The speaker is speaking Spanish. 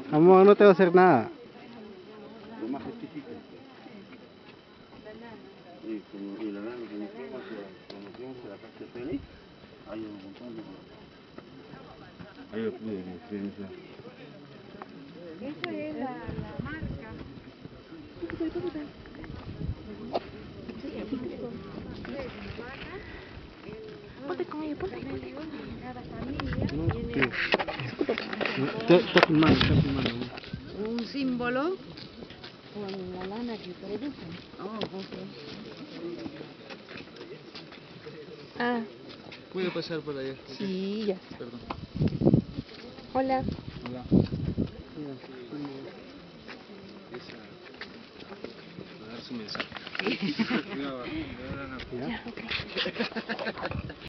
Amor, no te va a hacer nada. Lo más justifica. Y como y la verdad que cuando fuimos a la casa de Félix, hay un montón de... Ahí lo pude diferenciar. Esa es la marca. Ponte con ella, ponte. Cada familia Está filmando. un símbolo con la lana que producen. Oh, okay. Ah, ¿Puede pasar por allá? sí, ya. Perdón. Hola. Hola. A dar su mensaje. Ya, ok.